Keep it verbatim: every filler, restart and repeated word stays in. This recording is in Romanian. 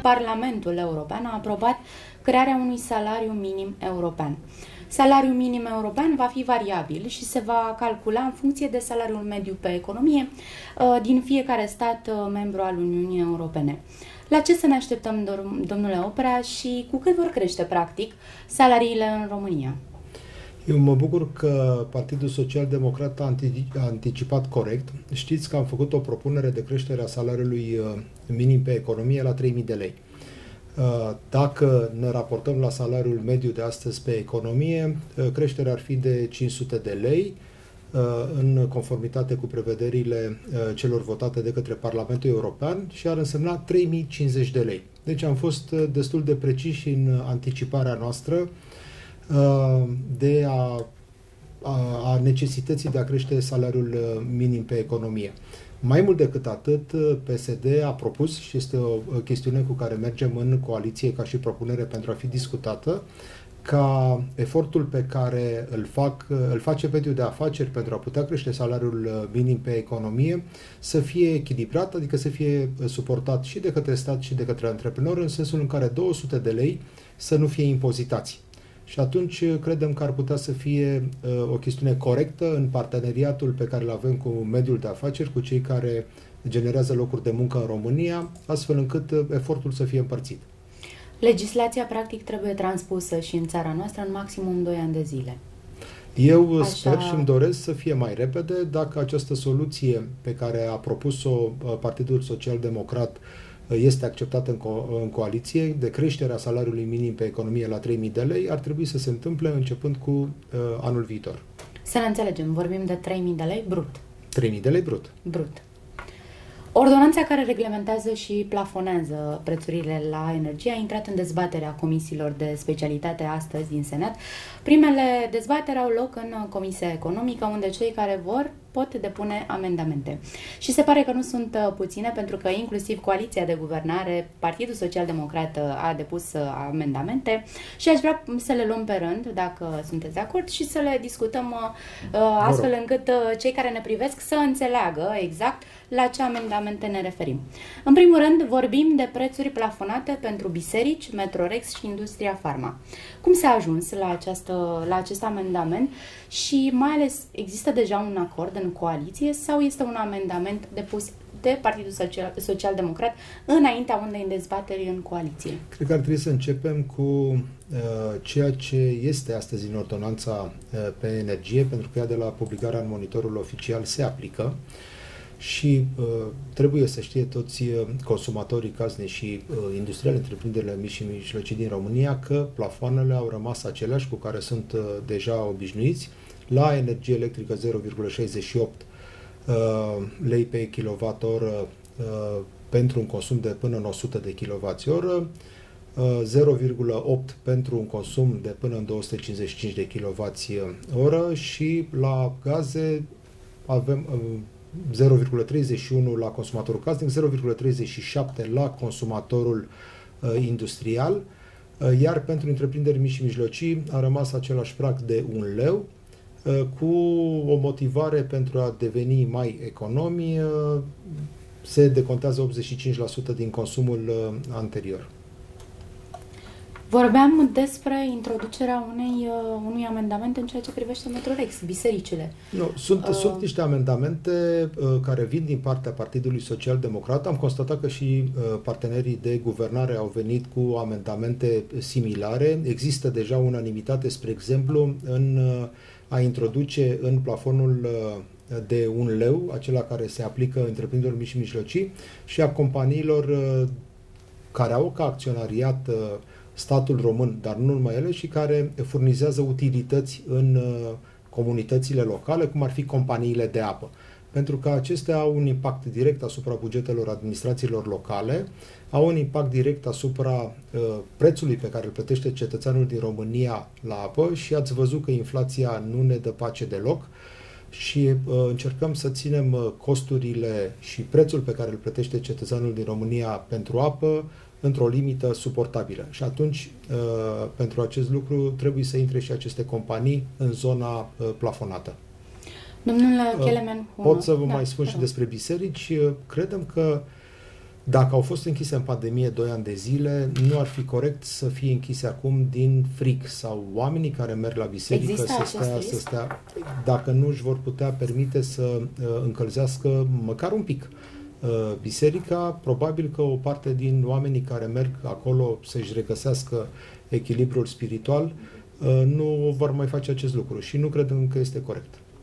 Parlamentul European a aprobat crearea unui salariu minim european. Salariul minim european va fi variabil și se va calcula în funcție de salariul mediu pe economie din fiecare stat membru al Uniunii Europene. La ce să ne așteptăm, domnule Oprea, și cu cât vor crește, practic, salariile în România? Eu mă bucur că Partidul Social Democrat a anticipat corect. Știți că am făcut o propunere de creștere a salariului minim pe economie la trei mii de lei. Dacă ne raportăm la salariul mediu de astăzi pe economie, creșterea ar fi de cinci sute de lei, în conformitate cu prevederile celor votate de către Parlamentul European, și ar însemna trei mii cincizeci de lei. Deci am fost destul de preciși în anticiparea noastră de a, a, a necesității de a crește salariul minim pe economie. Mai mult decât atât, P S D a propus, și este o chestiune cu care mergem în coaliție ca și propunere pentru a fi discutată, ca efortul pe care îl, fac, îl face mediul de afaceri pentru a putea crește salariul minim pe economie să fie echilibrat, adică să fie suportat și de către stat și de către antreprenori, în sensul în care două sute de lei să nu fie impozitați. Și atunci credem că ar putea să fie uh, o chestiune corectă în parteneriatul pe care îl avem cu mediul de afaceri, cu cei care generează locuri de muncă în România, astfel încât uh, efortul să fie împărțit. Legislația, practic, trebuie transpusă și în țara noastră în maximum doi ani de zile. Eu Așa... sper și îmi doresc să fie mai repede. Dacă această soluție pe care a propus-o uh, Partidul Social Democrat este acceptată în, co- în coaliție, de creșterea salariului minim pe economie la trei mii de lei, ar trebui să se întâmple începând cu uh, anul viitor. Să ne înțelegem, vorbim de trei mii de lei brut. trei mii de lei brut. Brut. Ordonanța care reglementează și plafonează prețurile la energie a intrat în dezbaterea comisiilor de specialitate astăzi din Senat. Primele dezbateri au loc în Comisia Economică, unde cei care vor pot depune amendamente. Și se pare că nu sunt puține, pentru că inclusiv Coaliția de Guvernare, Partidul Social Democrat, a depus amendamente și aș vrea să le luăm pe rând, dacă sunteți de acord, și să le discutăm astfel încât cei care ne privesc să înțeleagă exact la ce amendamente ne referim. În primul rând, vorbim de prețuri plafonate pentru biserici, Metrorex și Industria Farma. Cum s-a ajuns la, această, la acest amendament și mai ales există deja un acord în coaliție sau este un amendament depus de Partidul Social, Social Democrat înaintea unei dezbateri în coaliție? Cred că ar trebui să începem cu uh, ceea ce este astăzi în ordonanța uh, pe energie, pentru că ea de la publicarea în monitorul oficial se aplică. Și uh, trebuie să știe toți uh, consumatorii casnici și uh, industriali, întreprinderile mici și mijlocii din România, că plafoanele au rămas aceleași cu care sunt uh, deja obișnuiți. La energie electrică zero virgulă șaizeci și opt uh, lei pe kilowattoră uh, pentru un consum de până în o sută de kilowattoră, uh, zero virgulă opt pentru un consum de până în două sute cincizeci și cinci de kilowattoră și la gaze avem uh, zero virgulă treizeci și unu la consumatorul casnic, zero virgulă treizeci și șapte la consumatorul uh, industrial, uh, iar pentru întreprinderi mici și mijlocii a rămas același prag de un leu, uh, cu o motivare pentru a deveni mai economi, uh, se decontează optzeci și cinci la sută din consumul uh, anterior. Vorbeam despre introducerea unei, uh, unui amendament în ceea ce privește Metrorex, bisericile. Nu, sunt, uh, sunt niște amendamente uh, care vin din partea Partidului Social Democrat. Am constatat că și uh, partenerii de guvernare au venit cu amendamente similare. Există deja unanimitate, spre exemplu, în uh, a introduce în plafonul uh, de un leu, acela care se aplică întreprinderilor mici și mijlocii, și a companiilor uh, care au ca acționariat uh, statul român, dar nu numai ele, și care furnizează utilități în uh, comunitățile locale, cum ar fi companiile de apă. Pentru că acestea au un impact direct asupra bugetelor administrațiilor locale, au un impact direct asupra uh, prețului pe care îl plătește cetățeanul din România la apă și ați văzut că inflația nu ne dă pace deloc și uh, încercăm să ținem uh, costurile și prețul pe care îl plătește cetățeanul din România pentru apă într-o limită suportabilă. Și atunci, uh, pentru acest lucru, trebuie să intre și aceste companii în zona uh, plafonată. Domnule Kelemen, pot să vă da, mai spun da. și despre biserici. Credem că Dacă au fost închise în pandemie doi ani de zile, nu ar fi corect să fie închise acum din fric sau oamenii care merg la biserică Există să acest stea, risc? să stea, dacă nu își vor putea permite să uh, încălzească măcar un pic. Uh, biserica, probabil că o parte din oamenii care merg acolo să-și regăsească echilibrul spiritual, uh, nu vor mai face acest lucru și nu cred că este corect.